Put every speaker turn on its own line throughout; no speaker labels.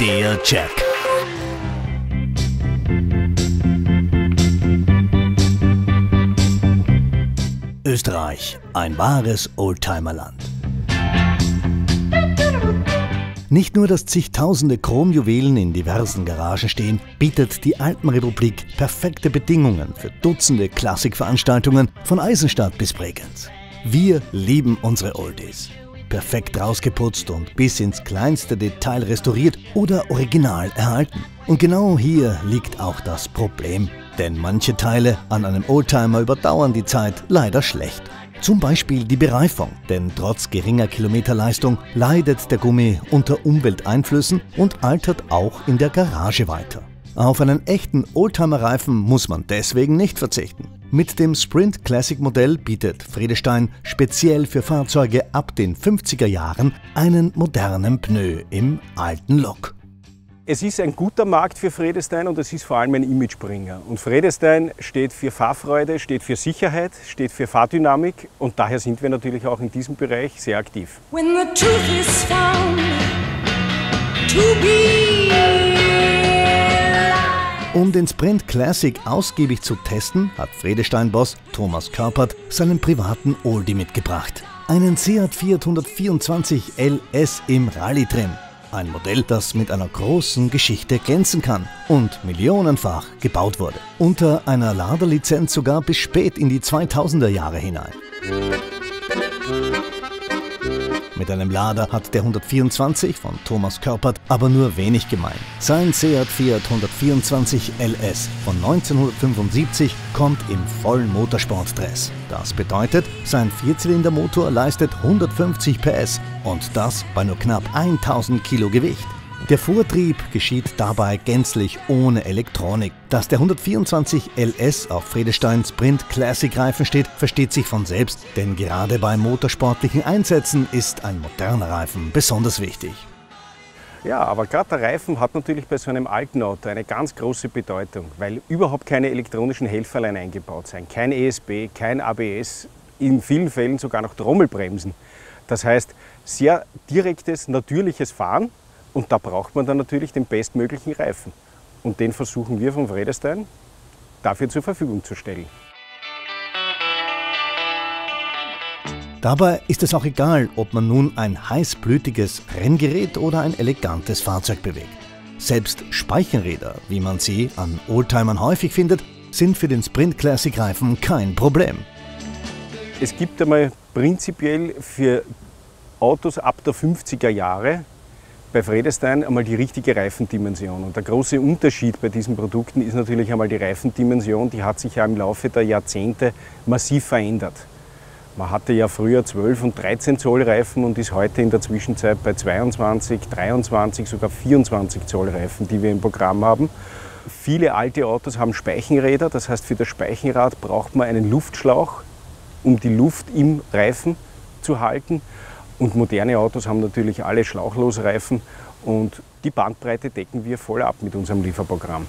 der Jack. Österreich, ein wahres Oldtimerland. Nicht nur, dass zigtausende Chromjuwelen in diversen Garagen stehen, bietet die Alpenrepublik perfekte Bedingungen für Dutzende Klassikveranstaltungen von Eisenstadt bis Bregenz. Wir lieben unsere Oldies. Perfekt rausgeputzt und bis ins kleinste Detail restauriert oder original erhalten. Und genau hier liegt auch das Problem. Denn manche Teile an einem Oldtimer überdauern die Zeit leider schlecht. Zum Beispiel die Bereifung, denn trotz geringer Kilometerleistung leidet der Gummi unter Umwelteinflüssen und altert auch in der Garage weiter. Auf einen echten Oldtimer-Reifen muss man deswegen nicht verzichten. Mit dem Sprint Classic Modell bietet Vredestein speziell für Fahrzeuge ab den 50er Jahren einen modernen Pneu im alten Look.
Es ist ein guter Markt für Vredestein und es ist vor allem ein Imagebringer. Und Vredestein steht für Fahrfreude, steht für Sicherheit, steht für Fahrdynamik und daher sind wir natürlich auch in diesem Bereich sehr aktiv.
When the truth is found to be alive.
Um den Sprint Classic ausgiebig zu testen, hat Vredestein-Boss Thomas Körpert seinen privaten Oldie mitgebracht. Einen Seat Fiat 124 LS im Rallye-Trim. Ein Modell, das mit einer großen Geschichte glänzen kann und millionenfach gebaut wurde. Unter einer Laderlizenz sogar bis spät in die 2000er Jahre hinein. Mit einem Lader hat der 124 von Thomas Körpert aber nur wenig gemein. Sein Seat Fiat 124 LS von 1975 kommt im vollen Motorsportdress. Das bedeutet, sein Vierzylindermotor leistet 150 PS und das bei nur knapp 1000 Kilo Gewicht. Der Vortrieb geschieht dabei gänzlich ohne Elektronik. Dass der 124 LS auf Vredestein Sprint Classic Reifen steht, versteht sich von selbst, denn gerade bei motorsportlichen Einsätzen ist ein moderner Reifen besonders wichtig.
Ja, aber gerade der Reifen hat natürlich bei so einem alten Auto eine ganz große Bedeutung, weil überhaupt keine elektronischen Helferlein eingebaut sind. Kein ESP, kein ABS, in vielen Fällen sogar noch Trommelbremsen. Das heißt, sehr direktes, natürliches Fahren. Und da braucht man dann natürlich den bestmöglichen Reifen. Und den versuchen wir von Vredestein dafür zur Verfügung zu stellen.
Dabei ist es auch egal, ob man nun ein heißblütiges Renngerät oder ein elegantes Fahrzeug bewegt. Selbst Speichenräder, wie man sie an Oldtimern häufig findet, sind für den Sprint Classic Reifen kein Problem.
Es gibt einmal prinzipiell für Autos ab der 50er Jahre bei Vredestein einmal die richtige Reifendimension. Und der große Unterschied bei diesen Produkten ist natürlich einmal die Reifendimension, die hat sich ja im Laufe der Jahrzehnte massiv verändert. Man hatte ja früher 12 und 13 Zoll Reifen und ist heute in der Zwischenzeit bei 22, 23, sogar 24 Zoll Reifen, die wir im Programm haben. Viele alte Autos haben Speichenräder, das heißt für das Speichenrad braucht man einen Luftschlauch, um die Luft im Reifen zu halten. Und moderne Autos haben natürlich alle Schlauchlosreifen und die Bandbreite decken wir voll ab mit unserem Lieferprogramm.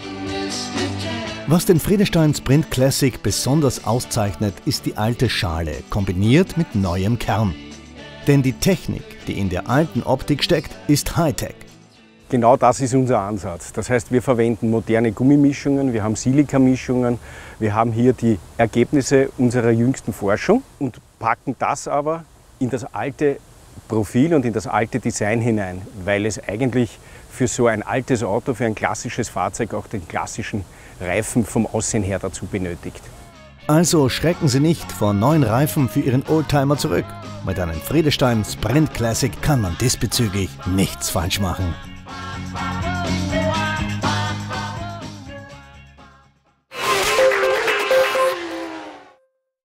Was den Vredestein Sprint Classic besonders auszeichnet, ist die alte Schale, kombiniert mit neuem Kern. Denn die Technik, die in der alten Optik steckt, ist Hightech.
Genau das ist unser Ansatz. Das heißt, wir verwenden moderne Gummimischungen, wir haben Silikamischungen, wir haben hier die Ergebnisse unserer jüngsten Forschung und packen das aber in das alte Profil und in das alte Design hinein, weil es eigentlich für so ein altes Auto, für ein klassisches Fahrzeug auch den klassischen Reifen vom Aussehen her dazu benötigt.
Also schrecken Sie nicht vor neuen Reifen für Ihren Oldtimer zurück. Mit einem Vredestein Sprint Classic kann man diesbezüglich nichts falsch machen.